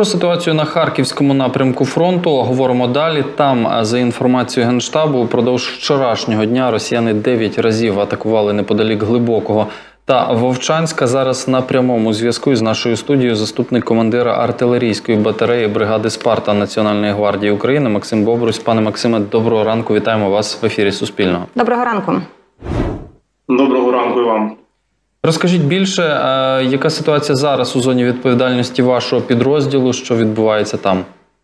Про ситуацію на Харківському напрямку фронту говоримо далі. Там, за інформацією Генштабу, упродовж вчорашнього дня росіяни 9 разів атакували неподалік Глибокого та Вовчанська. Зараз на прямому зв'язку із нашою студією заступник командира артилерійської батареї бригади «Спарта» Національної гвардії України Максим Бобрусь. Пане Максиме, доброго ранку. Вітаємо вас в ефірі Суспільного. Доброго ранку. Доброго ранку і вам. Розкажіть більше, яка ситуація зараз у зоні відповідальності вашого підрозділу, що відбувається там?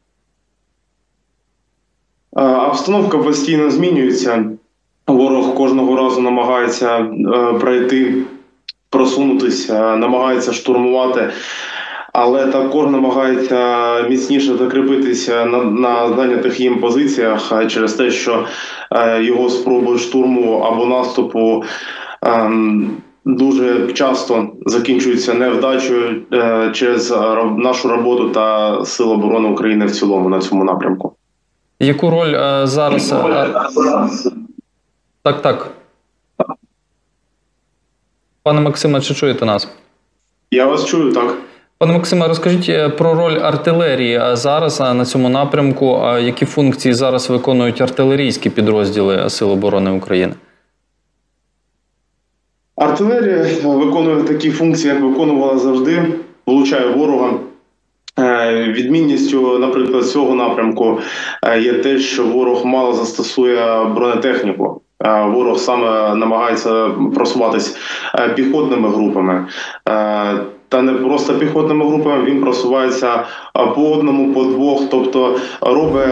Обстановка постійно змінюється. Ворог кожного разу намагається пройти, просунутися, намагається штурмувати, але також намагається міцніше закріпитися на зайнятих їм позиціях через те, що його спроби штурму або наступу дуже часто закінчуються невдачею через нашу роботу та Сил оборони України в цілому на цьому напрямку. Яку роль зараз... Так. Пане Максиме, чи чуєте нас? Я вас чую, так. Пане Максиме, розкажіть про роль артилерії зараз на цьому напрямку. Які функції зараз виконують артилерійські підрозділи Сил оборони України? Артилерія виконує такі функції, як виконувала завжди, влучає ворога. Відмінністю, наприклад, цього напрямку є те, що ворог мало застосує бронетехніку. Ворог саме намагається просуватись піхотними групами. Та не просто піхотними групами, він просувається по одному, по двох, тобто робить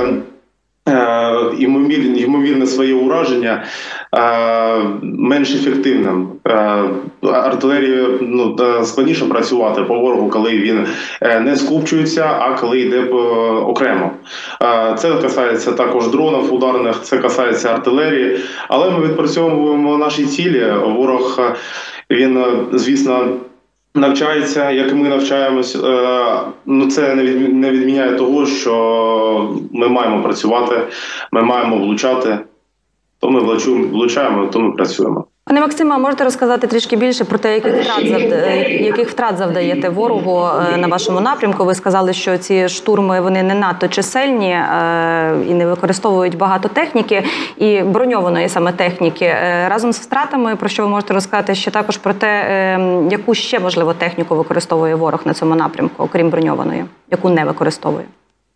ймовірне своє ураження менш ефективним. Артилерії складніше працювати по ворогу, коли він не скупчується, а коли йде окремо. Це касається також дронів ударних, це касається артилерії, але ми відпрацьовуємо наші цілі. Ворог, він, звісно, навчається, як і ми навчаємось. Це не відміняє того, що ми маємо працювати, ми маємо влучати. То ми влучаємо, то ми працюємо. Пане Максиме, можете розказати трішки більше про те, яких втрат завдаєте ворогу на вашому напрямку? Ви сказали, що ці штурми вони не надто чисельні і не використовують багато техніки і броньованої саме техніки. Разом з втратами, про що ви можете розказати ще також про те, яку ще, можливо, техніку використовує ворог на цьому напрямку, окрім броньованої, яку не використовує?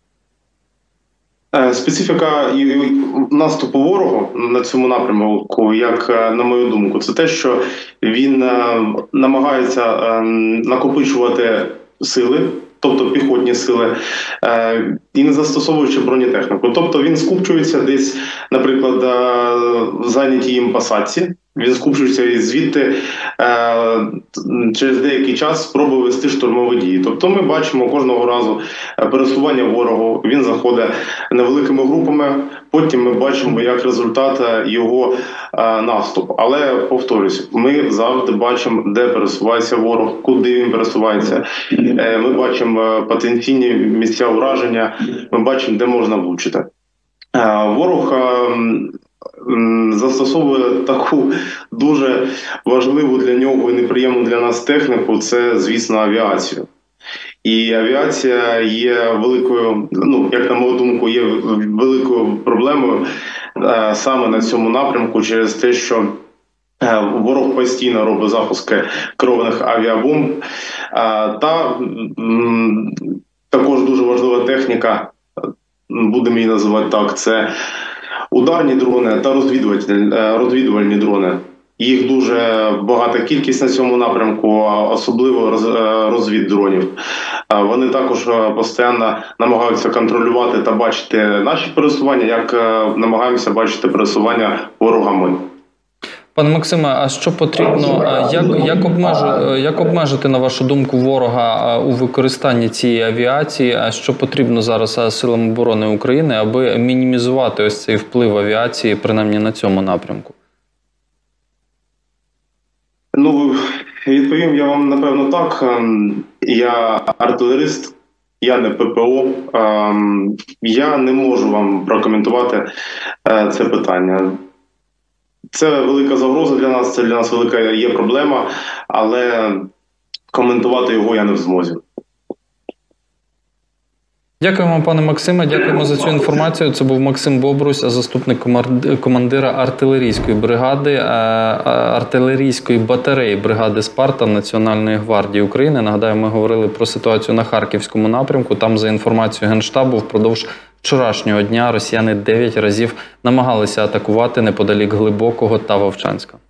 Специфіка наступу ворогу на цьому напрямку, як на мою думку, це те, що він намагається накопичувати сили, тобто піхотні сили, і не застосовуючи бронетехніку. Тобто він скупчується десь, наприклад, в зайнятій їм посадці, він скупчується і звідти через деякий час спробує вести штурмові дії. Тобто ми бачимо кожного разу пересування ворогу, він заходить невеликими групами, потім ми бачимо як результат його наступ. Але, повторюсь, ми завжди бачимо, де пересувається ворог, куди він пересувається. Ми бачимо потенційні місця ураження, ми бачимо, де можна влучити. Ворог застосовує таку дуже важливу для нього і неприємну для нас техніку, це, звісно, авіацію. І авіація є великою, як на мою думку, є великою проблемою саме на цьому напрямку через те, що ворог постійно робить запуски керованих авіабомб. Та також дуже важлива техніка, будемо її називати так, це ударні дрони та розвідувальні дрони. Їх дуже багата кількість на цьому напрямку, особливо розвіддронів. Вони також постійно намагаються контролювати та бачити наші пересування, як намагаємося бачити пересування ворога ми. Пане Максиме, а що потрібно, як обмежити, на вашу думку, ворога у використанні цієї авіації? А що потрібно зараз Силам оборони України, аби мінімізувати ось цей вплив авіації, принаймні на цьому напрямку? Відповім я вам, напевно, так. Я артилерист, я не ППО. Я не можу вам прокоментувати це питання. Це велика загроза для нас, це для нас велика є проблема, але коментувати його я не в змозі. Дякуємо, пане Максиме, дякуємо за цю інформацію. Це був Максим Бобрусь, заступник командира артилерійської бригади, артилерійської батареї бригади «Спарта» Національної гвардії України. Нагадаю, ми говорили про ситуацію на Харківському напрямку. Там, за інформацією Генштабу, впродовж вчорашнього дня росіяни 9 разів намагалися атакувати неподалік Глибокого та Вовчанська.